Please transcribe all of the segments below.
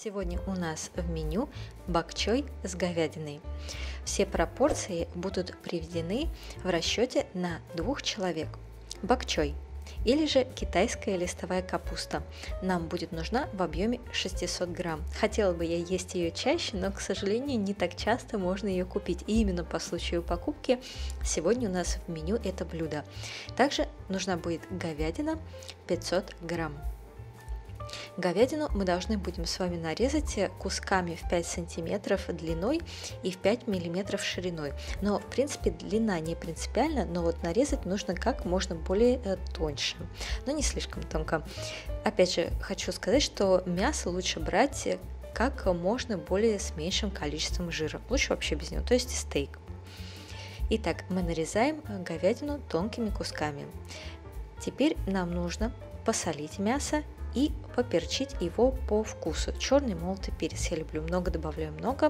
Сегодня у нас в меню бок-чой с говядиной. Все пропорции будут приведены в расчете на 2 человек. Бок-чой или же китайская листовая капуста нам будет нужна в объеме 600 грамм. Хотела бы я есть ее чаще, но, к сожалению, не так часто можно ее купить. И именно по случаю покупки сегодня у нас в меню это блюдо. Также нужна будет говядина 500 грамм. Говядину мы должны будем с вами нарезать кусками в 5 сантиметров длиной и в 5 миллиметров шириной. Но, в принципе, длина не принципиальна, но вот нарезать нужно как можно более тоньше, но не слишком тонко. Опять же, хочу сказать, что мясо лучше брать как можно более с меньшим количеством жира. Лучше вообще без него, то есть стейк. Итак, мы нарезаем говядину тонкими кусками. Теперь нам нужно посолить мясо и поперчить его по вкусу. Черный молотый перец я люблю много, добавляю много.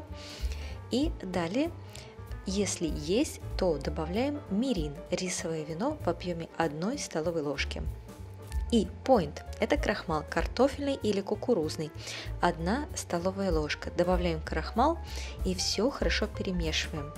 И далее, если есть, то добавляем мирин, рисовое вино в объеме 1 столовой ложки. И point – это крахмал картофельный или кукурузный, 1 столовая ложка. Добавляем крахмал и все хорошо перемешиваем.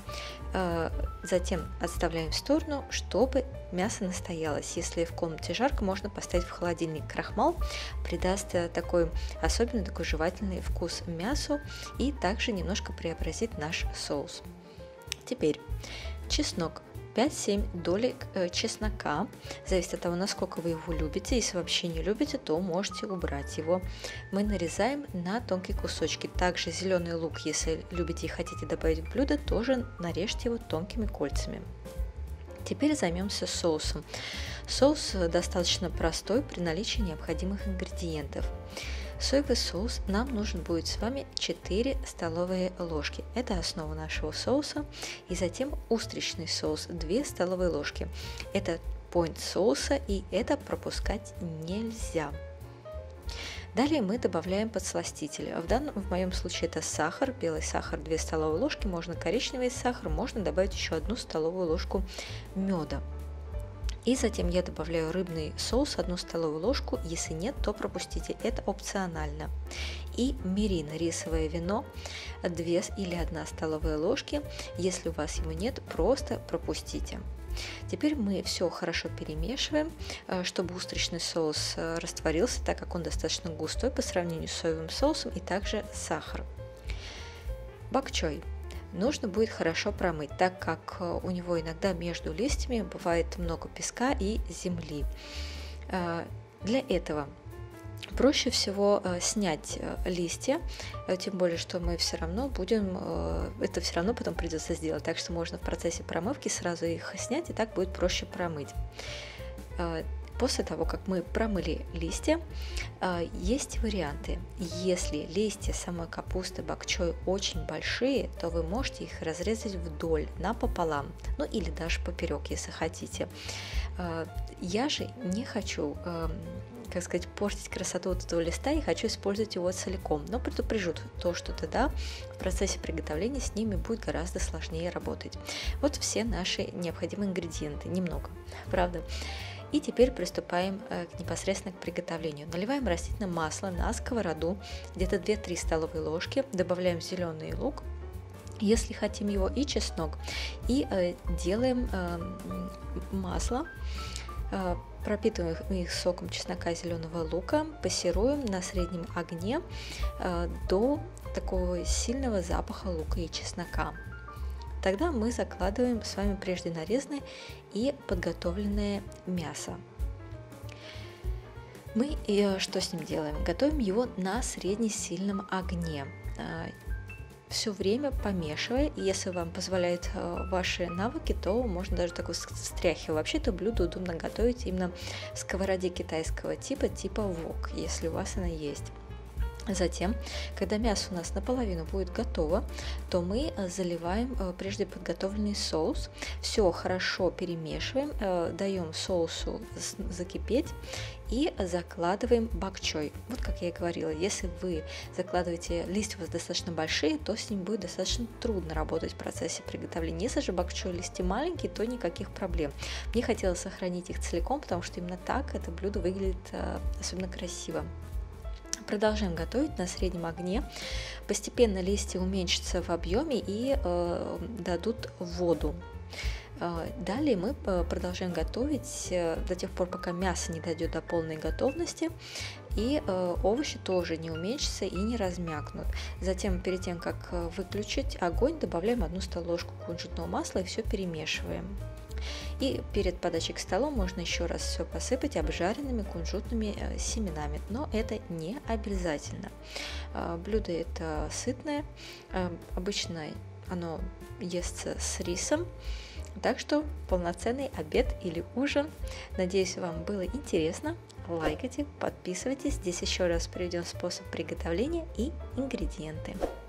Затем отставляем в сторону, чтобы мясо настоялось. Если в комнате жарко, можно поставить в холодильник. Крахмал придаст такой жевательный вкус мясу и также немножко преобразит наш соус. Теперь чеснок. 5-7 долек чеснока, зависит от того, насколько вы его любите. Если вообще не любите, то можете убрать его. Мы нарезаем на тонкие кусочки. Также зеленый лук, если любите и хотите добавить в блюдо, тоже нарежьте его тонкими кольцами. Теперь займемся соусом. Соус достаточно простой при наличии необходимых ингредиентов. Соевый соус нам нужен будет с вами 4 столовые ложки. Это основа нашего соуса. И затем устричный соус 2 столовые ложки. Это point соуса, и это пропускать нельзя. Далее мы добавляем подсластитель. В моем случае это сахар, белый сахар 2 столовые ложки, можно коричневый сахар, можно добавить еще 1 столовую ложку меда. И затем я добавляю рыбный соус 1 столовую ложку, если нет, то пропустите, это опционально. И мирин, рисовое вино 2 или 1 столовая ложки, если у вас его нет, просто пропустите. Теперь мы все хорошо перемешиваем, чтобы устричный соус растворился, так как он достаточно густой по сравнению с соевым соусом, и также сахар. Бок-чой нужно будет хорошо промыть, так как у него иногда между листьями бывает много песка и земли. Для этого проще всего снять листья, тем более, что мы все равно это все равно потом придется сделать, так что можно в процессе промывки сразу их снять, и так будет проще промыть. После того, как мы промыли листья, есть варианты. Если листья самой капусты бок-чой очень большие, то вы можете их разрезать вдоль, напополам, ну или даже поперек, если хотите. Я же не хочу, портить красоту этого листа и хочу использовать его целиком, но предупрежу то, что тогда в процессе приготовления с ними будет гораздо сложнее работать. Вот все наши необходимые ингредиенты, немного, правда. И теперь приступаем непосредственно к приготовлению. Наливаем растительное масло на сковороду, где-то 2-3 столовые ложки, добавляем зеленый лук, если хотим его, и чеснок. И делаем масло, пропитываем их соком чеснока и зеленого лука, пассируем на среднем огне до такого сильного запаха лука и чеснока. Тогда мы закладываем с вами прежде нарезанное и подготовленное мясо. Мы что с ним делаем? Готовим его на средне-сильном огне, все время помешивая. И если вам позволяют ваши навыки, то можно даже так встряхивать. Вообще это блюдо удобно готовить именно в сковороде китайского типа вок, если у вас она есть. Затем, когда мясо у нас наполовину будет готово, то мы заливаем прежде подготовленный соус, все хорошо перемешиваем, даем соусу закипеть и закладываем бок-чой. Вот как я и говорила, если вы закладываете, листья у вас достаточно большие, то с ним будет достаточно трудно работать в процессе приготовления. Если же бок-чой листья маленькие, то никаких проблем. Мне хотелось сохранить их целиком, потому что именно так это блюдо выглядит особенно красиво. Продолжаем готовить на среднем огне. Постепенно листья уменьшатся в объеме и дадут воду. Далее мы продолжаем готовить до тех пор, пока мясо не дойдет до полной готовности, и овощи тоже не уменьшатся и не размякнут. Затем, перед тем, как выключить огонь, добавляем 1 столовую ложку кунжутного масла и все перемешиваем. И перед подачей к столу можно еще раз все посыпать обжаренными кунжутными семенами, но это не обязательно. Блюдо это сытное, обычно оно естся с рисом, так что полноценный обед или ужин. Надеюсь, вам было интересно. Лайкайте, подписывайтесь. Здесь еще раз приведем способ приготовления и ингредиенты.